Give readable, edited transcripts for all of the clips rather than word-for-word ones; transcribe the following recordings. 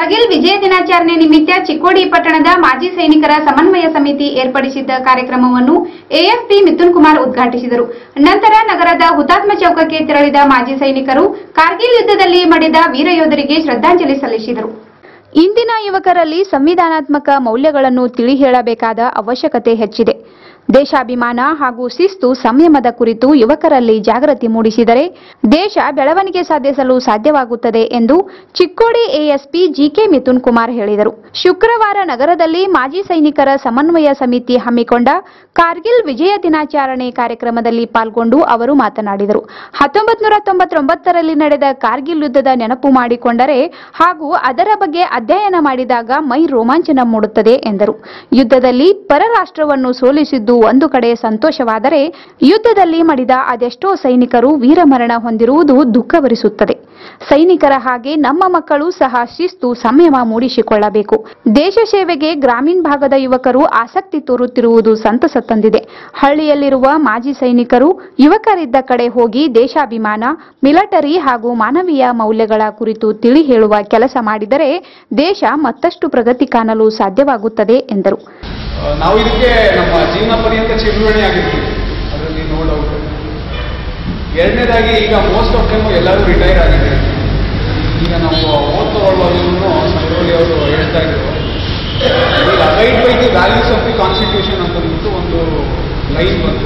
ಕಾರ್ಗಿಲ್ ವಿಜಯ ದಿನಾಚರಣೆ ನಿಮಿತ್ತ ಚಿಕ್ಕೋಡಿ ಪಟ್ಟಣದ ಮಾಜಿ ಸೈನಿಕರ ಸಮನ್ವಯ ಸಮಿತಿ ಏರ್ಪಡಿಸಿದ್ದ ಕಾರ್ಯಕ್ರಮವನ್ನು ಎಎಸ್ಪಿ ಮಿಥುನ್ ಕುಮಾರ್ ಉದ್ಘಾಟಿಸಿದರು. ನಂತರ ನಗರದ ಹುತಾತ್ಮ ಚೌಕಕ್ಕೆ ತೆರಳಿದ ಮಾಜಿ ಸೈನಿಕರು ಕಾರ್ಗಿಲ್ ಯುದ್ಧದಲ್ಲಿ ಮಡಿದ ವೀರ ಯೋಧರಿಗೆ ಶ್ರದ್ಧಾಂಜಲಿ ಸಲ್ಲಿಸಿದರು. ಇಂದಿನ ಯುವಕರಲ್ಲಿ ಸಂವಿಧಾನಾತ್ಮಕ ಮೌಲ್ಯಗಳನ್ನು ತಿಳಿ ಹೇಳಬೇಕಾದ ಅವಶ್ಯಕತೆ ಹೆಚ್ಚಿದೆ. ದೇಶಾಭಿಮಾನ ಹಾಗೂ ಶಿಸ್ತು ಸಂಯಮದ ಕುರಿತು ಯುವಕರಲ್ಲಿ ಜಾಗೃತಿ ಮೂಡಿಸಿದರೆ ದೇಶ ಬೆಳವಣಿಗೆ ಸಾಧಿಸಲು ಸಾಧ್ಯವಾಗುತ್ತದೆ ಎಂದು ಚಿಕ್ಕೋಡಿ ಎಎಸ್ಪಿ ಜಿಕೆ ಮಿಥುನ್ ಕುಮಾರ್ ಹೇಳಿದರು. ಶುಕ್ರವಾರ ನಗರದಲ್ಲಿ ಮಾಜಿ ಸೈನಿಕರ ಸಮನ್ವಯ ಸಮಿತಿ ಹಮ್ಮಿಕೊಂಡ ಕಾರ್ಗಿಲ್ ವಿಜಯ ದಿನಾಚರಣೆ ಕಾರ್ಯಕ್ರಮದಲ್ಲಿ ಪಾಲ್ಗೊಂಡು ಅವರು ಮಾತನಾಡಿದರು. 1999ರಲ್ಲಿ ನಡೆದ ಕಾರ್ಗಿಲ್ ಯುದ್ಧದ ನೆನಪು ಮಾಡಿಕೊಂಡರೆ ಹಾಗೂ ಅದರ ಬಗ್ಗೆ ಅಧ್ಯಯನ ಮಾಡಿದಾಗ ಮೈ ರೋಮಾಂಚನ ಮೂಡುತ್ತದೆ ಎಂದರು. ಯುದ್ಧದಲ್ಲಿ ಪರರಾಷ್ಟ್ರವನ್ನು ಸೋಲಿಸಿದ್ದು ಒಂದು ಕಡೆ ಸಂತೋಷವಾದರೆ ಯುದ್ಧದಲ್ಲಿ ಮಡಿದ ಅದೆಷ್ಟೋ ಸೈನಿಕರು ವೀರಮರಣ ಹೊಂದಿರುವುದು ದುಃಖಭರಿಸುತ್ತದೆ. ಸೈನಿಕರ ಹಾಗೆ ನಮ್ಮ ಮಕ್ಕಳು ಸಹ ಶಿಸ್ತು ಸಂಯಮ ಮೂಡಿಸಿಕೊಳ್ಳಬೇಕು. ದೇಶ ಸೇವೆಗೆ ಗ್ರಾಮೀಣ ಭಾಗದ ಯುವಕರು ಆಸಕ್ತಿ ತೋರುತ್ತಿರುವುದು ಸಂತಸ ತಂದಿದೆ. ಹಳ್ಳಿಯಲ್ಲಿರುವ ಮಾಜಿ ಸೈನಿಕರು ಯುವಕರಿದ್ದ ಕಡೆ ಹೋಗಿ ದೇಶಾಭಿಮಾನ, ಮಿಲಿಟರಿ ಹಾಗೂ ಮಾನವೀಯ ಮೌಲ್ಯಗಳ ಕುರಿತು ತಿಳಿ ಹೇಳುವ ಕೆಲಸ ಮಾಡಿದರೆ ದೇಶ ಮತ್ತಷ್ಟು ಪ್ರಗತಿ ಕಾಣಲು ಸಾಧ್ಯವಾಗುತ್ತದೆ ಎಂದರು. ನಾವು ಇದಕ್ಕೆ ನಮ್ಮ ಜೀವನ ಪರ್ಯಂತ ಚಿರುಣಿ ಆಗಿರ್ತೀವಿ, ಅದರಲ್ಲಿ ನೋ ಡೌಟ್. ಎರಡನೇದಾಗಿ ಈಗ ಮೋಸ್ಟ್ ಆಫ್ ಟೈಮು ಎಲ್ಲರೂ ರಿಟೈರ್ ಆಗಿದೆ. ಈಗ ನಾವು ಓದ್ತಗೊಳ್ಳುವಾಗಲೂ ಸಂಗೊಳ್ಳಿ ಅವರು ಹೇಳ್ತಾ ಇದ್ರು, ಈಗ abide by the values of the constitution ಅಂತಂದ್ಬಿಟ್ಟು ಒಂದು ಲೈನ್ ಬಂತು.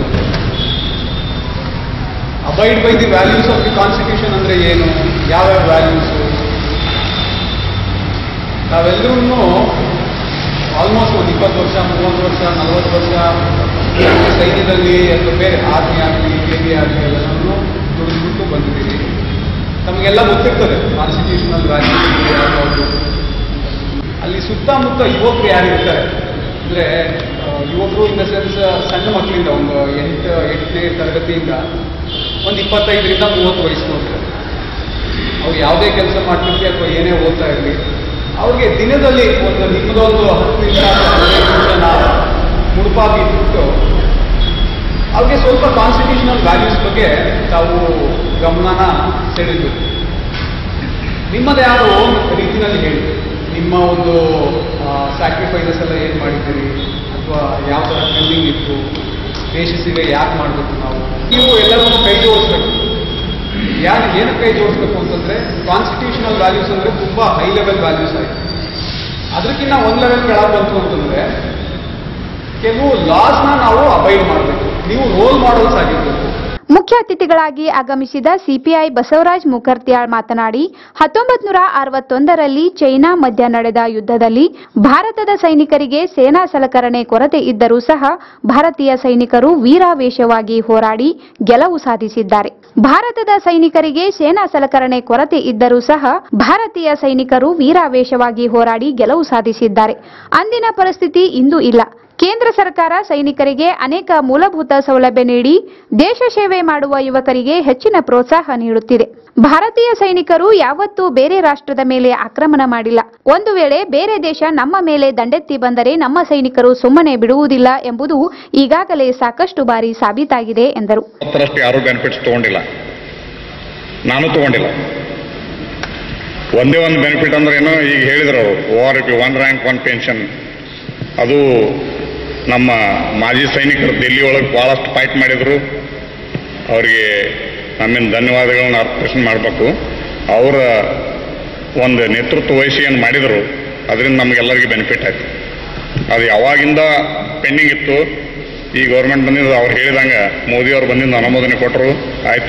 Abide by the values of the constitution ಅಂದರೆ ಏನು, ಯಾವ್ಯಾವ ವ್ಯಾಲ್ಯೂಸು? ನಾವೆಲ್ಲರೂ ಆಲ್ಮೋಸ್ಟ್ ಒಂದು 20 ವರ್ಷ, 30 ವರ್ಷ, 40 ವರ್ಷ ಸೈನ್ಯದಲ್ಲಿ ಅಥವಾ ಬೇರೆ ಆರ್ಮಿ ಆಗಲಿ, ನೇವಿ ಆಗಲಿ ಎಲ್ಲನೂ ದುಡಿದ್ಬಿಟ್ಟು ಬಂದಿದ್ದೀವಿ. ನಮಗೆಲ್ಲ ಗೊತ್ತಿರ್ತದೆ ಕಾನ್ಸ್ಟಿಟ್ಯೂಷನಲ್ ವ್ಯಾಲ್ಯೂಸ್ ಯಾವುದು. ಅಲ್ಲಿ ಸುತ್ತಮುತ್ತ ಯುವಕರು ಯಾರಿರ್ತಾರೆ ಅಂದರೆ ಯುವಕರು ಇನ್ ದ ಸೆನ್ಸ್ ಸಣ್ಣ ಮಕ್ಕಳಿಂದ ಒಂದು 8ನೇ ತರಗತಿಯಿಂದ ಒಂದು 25ರಿಂದ 30 ವಯಸ್ಸಿನವ್ರು ಅವ್ರು ಯಾವುದೇ ಕೆಲಸ ಮಾಡ್ತಿರ್ತೀವಿ ಅಥವಾ ಏನೇ ಓದ್ತಾ ಇರಲಿ, ಅವ್ರಿಗೆ ದಿನದಲ್ಲಿ ಒಂದು ನಿಮ್ಮದೊಂದು 10 ನಿಮಿಷ 15 ನಿಮಿಷ ಮುಡುಪಾಗಿ ಇಟ್ಬಿಟ್ಟು ಅವ್ರಿಗೆ ಸ್ವಲ್ಪ ಕಾನ್ಸ್ಟಿಟ್ಯೂಷನಲ್ ವ್ಯಾಲ್ಯೂಸ್ ಬಗ್ಗೆ ತಾವು ಗಮನನ ಸೆಳೀಬೇಕು. ನಿಮ್ಮದೇ ಯಾರು ಓನ್ ರೀತಿಯಲ್ಲಿ ಹೇಳಿ, ನಿಮ್ಮ ಒಂದು ಸ್ಯಾಕ್ರಿಫೈಸಸ್ ಎಲ್ಲ ಏನು ಮಾಡಿದ್ದೀರಿ ಅಥವಾ ಯಾವ ಥರ ಫೀಲಿಂಗ್ ಇತ್ತು, ದೇಶ ಸೇವೆ ಯಾಕೆ ಮಾಡಬೇಕು ನೀವು ಎಲ್ಲರೂ ಕೈ ಜೋಡಿಸ್ಬೇಕು. ಏನು ಕೈ ಜೋಡಿಸ್ಬೇಕು ಅಂತಂದರೆ ಕಾನ್ಸ್ಟಿಟ್ಯೂಷನಲ್ ವ್ಯಾಲ್ಯೂಸ್ ಅಂದರೆ ತುಂಬ ಹೈ ಲೆವೆಲ್ ವ್ಯಾಲ್ಯೂಸ್ ಆಯಿತು. ಅದಕ್ಕಿಂತ ಒಂದು ಲೆವೆಲ್ ಕೆಳಗೆ ಬಂತು ಅಂತಂದರೆ ಕೆಲವು ಲಾಸ್ನ ನಾವು ಅಬೈಡ್ ಮಾಡಬೇಕು. ನೀವು ರೋಲ್ ಮಾಡೆಲ್ಸ್ ಆಗಿರಬೇಕು. ಮುಖ್ಯ ಅತಿಥಿಗಳಾಗಿ ಆಗಮಿಸಿದ ಸಿಪಿಐ ಬಸವರಾಜ್ ಮುಖರ್ತಿಯಾಳ್ ಮಾತನಾಡಿ 1961ರಲ್ಲಿ ಚೈನಾ ಮಧ್ಯ ನಡೆದ ಯುದ್ಧದಲ್ಲಿ ಭಾರತದ ಸೈನಿಕರಿಗೆ ಸೇನಾ ಸಲಕರಣೆ ಕೊರತೆ ಇದ್ದರೂ ಸಹ ಭಾರತೀಯ ಸೈನಿಕರು ವೀರಾವೇಶವಾಗಿ ಹೋರಾಡಿ ಗೆಲುವು ಸಾಧಿಸಿದ್ದಾರೆ. ಭಾರತದ ಸೈನಿಕರಿಗೆ ಸೇನಾ ಸಲಕರಣೆ ಕೊರತೆ ಇದ್ದರೂ ಸಹ ಭಾರತೀಯ ಸೈನಿಕರು ವೀರಾವೇಶವಾಗಿ ಹೋರಾಡಿ ಗೆಲುವು ಸಾಧಿಸಿದ್ದಾರೆ. ಅಂದಿನ ಪರಿಸ್ಥಿತಿ ಇಂದು ಇಲ್ಲ. ಕೇಂದ್ರ ಸರ್ಕಾರ ಸೈನಿಕರಿಗೆ ಅನೇಕ ಮೂಲಭೂತ ಸೌಲಭ್ಯ ನೀಡಿ ದೇಶ ಸೇವೆ ಮಾಡುವ ಯುವಕರಿಗೆ ಹೆಚ್ಚಿನ ಪ್ರೋತ್ಸಾಹ ನೀಡುತ್ತಿದೆ. ಭಾರತೀಯ ಸೈನಿಕರು ಯಾವತ್ತೂ ಬೇರೆ ರಾಷ್ಟ್ರದ ಮೇಲೆ ಆಕ್ರಮಣ ಮಾಡಿಲ್ಲ. ಒಂದು ವೇಳೆ ಬೇರೆ ದೇಶ ನಮ್ಮ ಮೇಲೆ ದಂಡೆತ್ತಿ ಬಂದರೆ ನಮ್ಮ ಸೈನಿಕರು ಸುಮ್ಮನೆ ಬಿಡುವುದಿಲ್ಲ ಎಂಬುದು ಈಗಾಗಲೇ ಸಾಕಷ್ಟು ಬಾರಿ ಸಾಬೀತಾಗಿದೆ ಎಂದರು. ಯಾರು ಬೆನಿಫಿಟ್ಸ್ ತಗೊಂಡಿಲ್ಲ, ನಾನು ತಗೊಂಡಿಲ್ಲ. ಒಂದೇ ಒಂದು ಬೆನಿಫಿಟ್ ಅಂದ್ರೆ ಏನು, ಈಗ ಹೇಳಿದ್ರು ಓಆರ್ ಪಿ 1 ರ್ಯಾಂಕ್ 1 ಪೆನ್ಷನ್. ಅದು ನಮ್ಮ ಮಾಜಿ ಸೈನಿಕರು ದಿಲ್ಲಿ ಒಳಗೆ ಭಾಳಷ್ಟು ಫೈಟ್ ಮಾಡಿದರು. ಅವರಿಗೆ ನಮ್ಮಿಂದ ಧನ್ಯವಾದಗಳನ್ನ ಅರ್ಪಣೆ ಮಾಡಬೇಕು. ಅವರ ಒಂದು ನೇತೃತ್ವ ವಹಿಸಿ ಏನು ಮಾಡಿದರು ಅದರಿಂದ ನಮಗೆಲ್ಲರಿಗೂ ಬೆನಿಫಿಟ್ ಆಯಿತು. ಅದು ಯಾವಾಗಿಂದ ಪೆಂಡಿಂಗ್ ಇತ್ತು, ಈ ಗೌರ್ಮೆಂಟ್ ಬಂದಿದ್ದು ಅವ್ರು ಹೇಳಿದಂಗೆ ಮೋದಿಯವರು ಬಂದಿಂದ ಅನುಮೋದನೆ ಕೊಟ್ಟರು, ಆಯಿತು.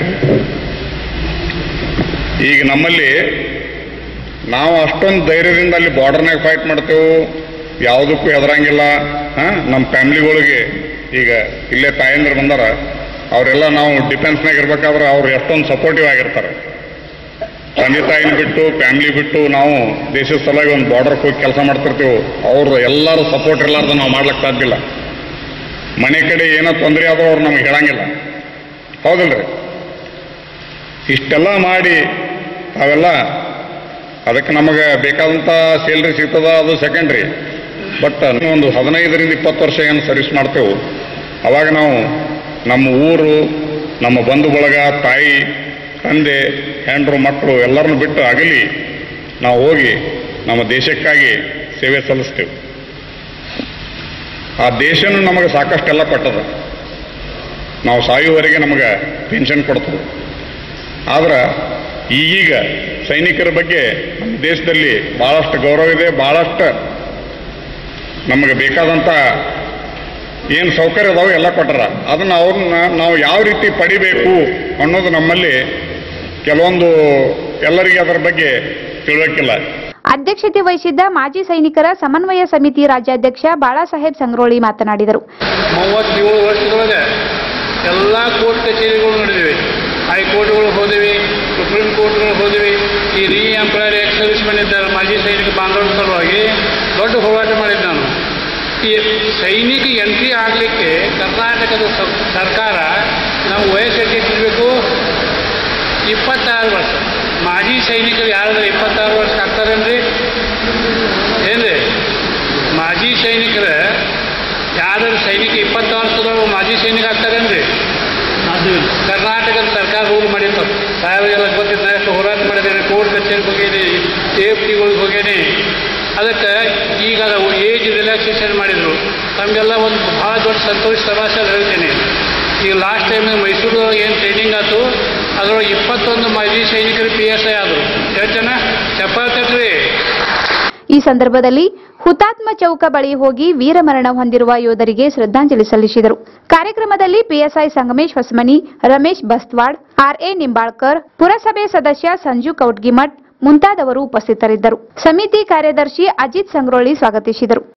ಈಗ ನಮ್ಮಲ್ಲಿ ನಾವು ಅಷ್ಟೊಂದು ಧೈರ್ಯದಿಂದ ಅಲ್ಲಿ ಬಾರ್ಡರ್ನಾಗ ಫೈಟ್ ಮಾಡ್ತೇವೆ, ಯಾವುದಕ್ಕೂ ಹೆದರಂಗಿಲ್ಲ. ನಮ್ಮ ಫ್ಯಾಮ್ಲಿಗಳಿಗೆ ಈಗ ಇಲ್ಲೇ ತಾಯಂದ್ರೆ ಬಂದಾರ, ಅವರೆಲ್ಲ ನಾವು ಡಿಫೆನ್ಸ್ನಾಗ ಇರ್ಬೇಕಾದ್ರೆ ಅವ್ರು ಎಷ್ಟೊಂದು ಸಪೋರ್ಟಿವ್ ಆಗಿರ್ತಾರೆ. ತಂದೆ ತಾಯಿನ ಬಿಟ್ಟು ಫ್ಯಾಮ್ಲಿ ಬಿಟ್ಟು ನಾವು ದೇಶದ ಸಲುವಾಗಿ ಒಂದು ಬಾರ್ಡರ್ಗೆ ಹೋಗಿ ಕೆಲಸ ಮಾಡ್ತಿರ್ತೀವಿ. ಅವ್ರು ಎಲ್ಲರೂ ಸಪೋರ್ಟ್ ಇರಲಾರ್ದು ನಾವು ಮಾಡ್ಲಿಕ್ಕೆ ಸಾಧ್ಯ ಇಲ್ಲ. ಮನೆ ಕಡೆ ಏನೋ ತೊಂದರೆ ಆದರೂ ಅವ್ರು ನಮಗೆ ಹೇಳಂಗಿಲ್ಲ, ಹೌದಲ್ರಿ? ಇಷ್ಟೆಲ್ಲ ಮಾಡಿ ಅವೆಲ್ಲ ಅದಕ್ಕೆ ನಮಗೆ ಬೇಕಾದಂಥ ಸ್ಯಾಲ್ರಿ ಸಿಗ್ತದ, ಅದು ಸೆಕೆಂಡ್ರಿ. ಬಟ್ ಒಂದು 15ರಿಂದ 20 ವರ್ಷ ಏನು ಸರ್ವಿಸ್ ಮಾಡ್ತೇವೆ, ಅವಾಗ ನಾವು ನಮ್ಮ ಊರು, ನಮ್ಮ ಬಂಧು ಬಳಗ, ತಾಯಿ ತಂದೆ, ಹೆಂಡರು, ಮಕ್ಕಳು ಎಲ್ಲರನ್ನು ಬಿಟ್ಟು ಅಗಲಿ ನಾವು ಹೋಗಿ ನಮ್ಮ ದೇಶಕ್ಕಾಗಿ ಸೇವೆ ಸಲ್ಲಿಸ್ತೇವೆ. ಆ ದೇಶನೂ ನಮಗೆ ಸಾಕಷ್ಟೆಲ್ಲ ಕೊಟ್ಟದ. ನಾವು ಸಾಯುವವರೆಗೆ ನಮಗೆ ಪೆನ್ಷನ್ ಕೊಡ್ತದೆ. ಆದ್ರೆ ಈಗೀಗ ಸೈನಿಕರ ಬಗ್ಗೆ ನಮ್ಮ ದೇಶದಲ್ಲಿ ಭಾಳಷ್ಟು ಗೌರವ ಇದೆ. ಭಾಳಷ್ಟು ನಮಗೆ ಬೇಕಾದಂಥ ಏನು ಸೌಕರ್ಯ ಅದಾವೆ ಎಲ್ಲ ಕೊಟ್ಟರ. ಅದನ್ನು ಅವ್ರನ್ನ ನಾವು ಯಾವ ರೀತಿ ಪಡಿಬೇಕು ಅನ್ನೋದು ನಮ್ಮಲ್ಲಿ ಕೆಲವೊಂದು ಎಲ್ಲರಿಗೆ ಅದರ ಬಗ್ಗೆ ತಿಳುವಳಿಕಿಲ್ಲ. ಅಧ್ಯಕ್ಷತೆ ವಹಿಸಿದ್ದ ಮಾಜಿ ಸೈನಿಕರ ಸಮನ್ವಯ ಸಮಿತಿ ರಾಜ್ಯಾಧ್ಯಕ್ಷ ಬಾಳಾಸಾಹೇಬ್ ಸಂಗ್ರೋಳಿ ಮಾತನಾಡಿದರು. 37 ವರ್ಷದೊಳಗೆ ಎಲ್ಲ ಕೋರ್ಟ್ ಕಚೇರಿಗಳು ನಡೆದಿವೆ. ಹೈಕೋರ್ಟ್ಗಳು ಹೋದಿವೆ, ಸುಪ್ರೀಂ ಕೋರ್ಟ್ಗಳು ಹೋದಿವೆ. ಈ ಎಂಪ್ಲಾಯರ್ ಎಕ್ಸ್ ಸರ್ವಿಸ್ ಮೆನ್ ಇದ್ದಾರೆ, ಮಾಜಿ ಸೈನಿಕ ಬಾಂಧವರ ಸಲುವಾಗಿ ದೊಡ್ಡ ಹೋರಾಟ ಮಾಡಿದ್ದು ನಾನು. ಈ ಸೈನಿಕ ಎಂಟ್ರಿ ಆಗಲಿಕ್ಕೆ ಕರ್ನಾಟಕದ ಸರ್ಕಾರ ನಾವು ವಯಸ್ಸು ಎಷ್ಟಿರಬೇಕು? 26 ವರ್ಷ. ಮಾಜಿ ಸೈನಿಕರು ಯಾರಾದ್ರೂ 26 ವರ್ಷ ಆಗ್ತಾರೇನ್ರಿ? ಏನ್ರಿ ಮಾಜಿ ಸೈನಿಕರ ಯಾರಾದ್ರೂ ಸೈನಿಕ 26 ವರ್ಷದೊಳಗೆ ಮಾಜಿ ಸೈನಿಕ ಆಗ್ತಾರೇನ್ರಿ? ಅದು ಕರ್ನಾಟಕದ ಸರ್ಕಾರ ರೂಲ್ ಮಾಡಿತ್ತು. ಸಾಹೇಬರಿಗೆಲ್ಲ ಗೊತ್ತಿದ್ದ ಎಷ್ಟು ಹೋರಾಟ ಮಾಡಿದ್ದೇನೆ, ಕೋರ್ಟ್ ಕಚೇರಿಗೆ ಹೋಗೇನಿ, AFTಗಳಿಗೆ ಹೋಗೇನಿ. ಅದಕ್ಕೆ ಈಗ ಏಜ್ ರಿಲ್ಯಾಕ್ಸೇಷನ್ ಮಾಡಿದರು. ನಮಗೆಲ್ಲ ಒಂದು ಭಾಳ ದೊಡ್ಡ ಸಂತೋಷ ಸಮಾಚಾರ ಹೇಳ್ತೀನಿ. ಈಗ ಲಾಸ್ಟ್ ಟೈಮ್ ಮೈಸೂರೊಳಗೆ ಏನು ಟ್ರೈನಿಂಗ್ ಆಯ್ತು, ಅದರೊಳಗೆ 21 ಮಾಜಿ ಸೈನಿಕರು PSI ಆದರು. ಎಷ್ಟು ಜನ? ಚಪ್ಪಾಳೆ. ಈ ಸಂದರ್ಭದಲ್ಲಿ ಹುತಾತ್ಮ ಚೌಕ ಬಳಿ ಹೋಗಿ ವೀರಮರಣ ಹೊಂದಿರುವ ಯೋಧರಿಗೆ ಶ್ರದ್ಧಾಂಜಲಿ ಸಲ್ಲಿಸಿದರು. ಕಾರ್ಯಕ್ರಮದಲ್ಲಿ PSI ಸಂಗಮೇಶ್ ಹೊಸಮನಿ, ರಮೇಶ್ ಬಸ್ತವಾಡ್, RA ನಿಂಬಾಳ್ಕರ್, ಪುರಸಭೆ ಸದಸ್ಯ ಸಂಜು ಕೌಟ್ಗಿಮಠ್ ಮುಂತಾದವರು ಉಪಸ್ಥಿತರಿದ್ದರು. ಸಮಿತಿ ಕಾರ್ಯದರ್ಶಿ ಅಜಿತ್ ಸಂಗ್ರೋಳಿ ಸ್ವಾಗತಿಸಿದರು.